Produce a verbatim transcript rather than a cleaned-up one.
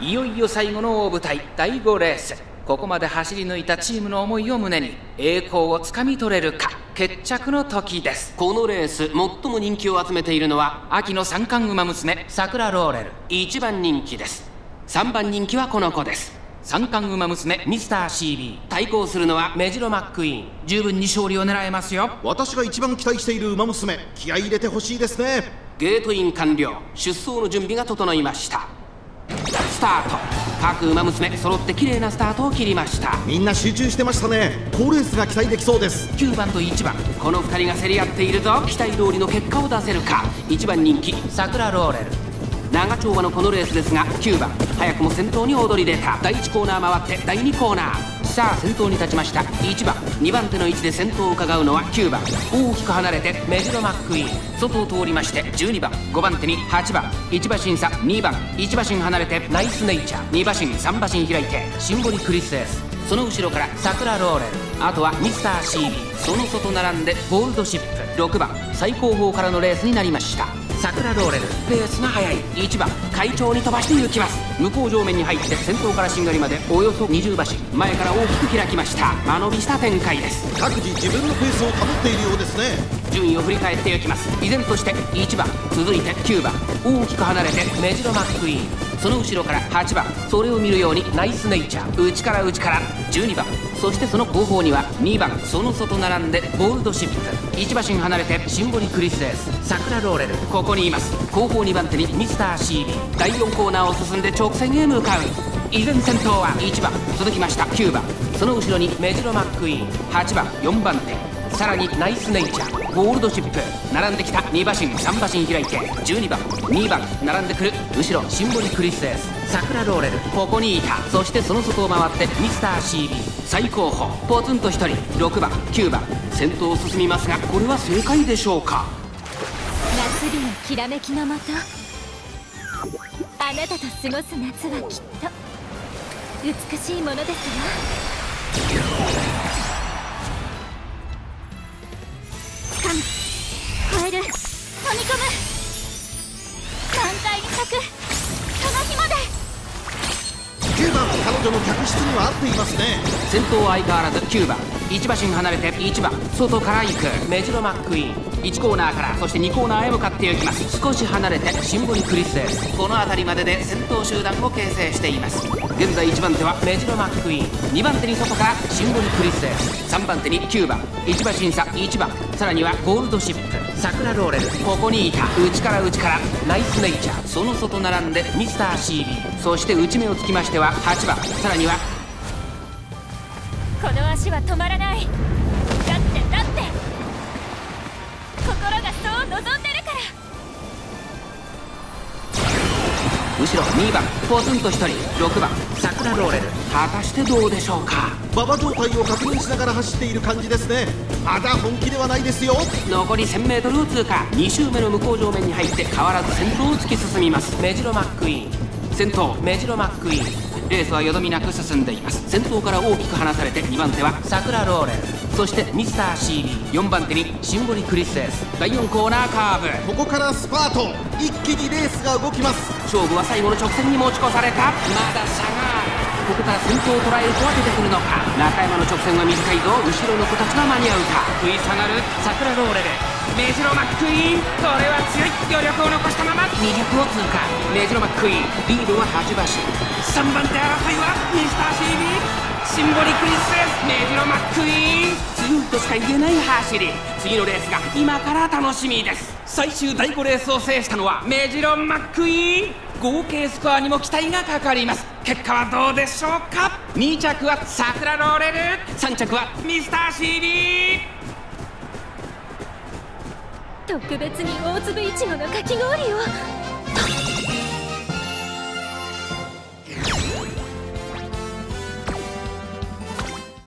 いよいよ最後の大舞台だいごレース。ここまで走り抜いたチームの思いを胸に栄光をつかみ取れるか、決着の時です。 このレース最も人気を集めているのは秋の三冠馬娘さくらローレル、 いちばん人気です。さんばん人気はこの子です。 三冠馬娘ミスター シービー、 対抗するのはメジロマックイーン。 十分に勝利を狙えますよ。 私が一番期待している馬娘、気合い入れてほしいですね。 ゲートイン完了。出走の準備が整いました。スタート。各馬娘揃って綺麗なスタートを切りました。 みんな集中してましたね。好レースが期待できそうです。 きゅうばんといちばん、 このふたりが競り合っているぞ。期待通りの結果を出せるか。いちばん人気さくらローレル、 長丁場のこのレースですが、きゅうばん早くも先頭に躍り出た。だいいちコーナー回ってだいにコーナー。さあ先頭に立ちました。いちばんにばん手の位置で先頭を伺うのはきゅうばん、大きく離れてメジロマックイーン。外を通りましてじゅうにばん、ごばん手にはちばん、いち馬身差にばん、いち馬身離れてナイスネイチャー、に馬身さん馬身開いてシンボリクリスエス。その後ろからさくらローレル、あとはミスター シービー、 その外並んでゴールドシップ。ろくばん最後方からのレースになりました。さくらローレルペースが速い。いちばん快調に飛ばして行きます。向こう上面に入って先頭からしんがりまでおよそにじゅう馬身、前から大きく開きました。間延びした展開です。 各自自分のペースを保っているようですね。 順位を振り返っていきます。依然としていちばん、続いてきゅうばん、大きく離れてメジロマックイーン。その後ろからはちばん、それを見るようにナイスネイチャー、内から内からじゅうにばん、そしてその後方にはにばん、その外並んでゴールドシップ。いち馬身離れてシンボリクリスエス。さくらローレルここにいます。後方にばん手にミスター シービー、 だいよんコーナーを進んで直線へ向かう。依然先頭はいちばん、続きましたきゅうばん、その後ろにメジロマックイーン、はちばんよんばん手、さらにナイスネイチャー、ゴールドシップ。並んできたに馬身さん馬身開いてじゅうにばん、にばん並んでくる。後ろシンボリクリスエス。さくらローレルここにいた。そしてその外を回ってミスター シービー、 最後方ポツンとひとり。ろくばんきゅうばん先頭を進みますが、これは正解でしょうか。 夏日のきらめきのもと、あなたと過ごす夏はきっと美しいものですわ。掴む、超える、飲み込む、満開に咲くその日まで。 きゅうばん、彼女の客室には合っていますね。 先頭は相変わらずきゅうばん、いち馬身離れていちばん、外から行くメジロマックイーン。いちコーナーからそしてにコーナーへ向かって行きます。少し離れてシンボリクリスエス。この辺りまでで先頭集団を形成しています。現在いちばん手はメジロマックイーン、にばん手に外からシンボリクリスエス、さんばん手にきゅうばん、いち馬身差いちばん、さらにはゴールドシップ。さくらローレルここにいた。内から内からナイスネイチャー、その外並んでミスター シービー、 そして内目をつきましてははちばん、さらにはこの足は止まらない。だってだって心がそう望んでるから。 後ろにばんポツンとひとり。ろくばんさくらローレル果たしてどうでしょうか。 馬場状態を確認しながら走っている感じですね。まだ本気ではないですよ。 残り せんメートル を通過。に周目の向こう上面に入って変わらず先頭を突き進みます。メジロマックイーン先頭、メジロマックイーン。レースはよどみなく進んでいます。先頭から大きく離されてにばん手はさくらローレル、そしてミスター シービー、 よんばん手にシンボリクリスエス。だいよんコーナーカーブ、 ここからスパート。一気にレースが動きます。 勝負は最後の直線に持ち越された。まだ差がある。ここから先頭を捉える子は出てくるのか。中山の直線は短いぞ。後ろの子たちが間に合うか。食い下がるさくらローレル、メジロマックイーン。これは強い。余力を残したままにじゅっぷんを通過。メジロマックイーンリードははち馬身。さんばん手争いはミスター シービー、 シンボリクリスエス。メジロマックイーン強いとしか言えない走り。次のレースが今から楽しみです。最終だいごレースを制したのはメジロマックイーン。合計スコアにも期待がかかります。結果はどうでしょうか。に着はさくらローレル、さん着はミスター シービー。 特別に大粒いちごのかき氷を。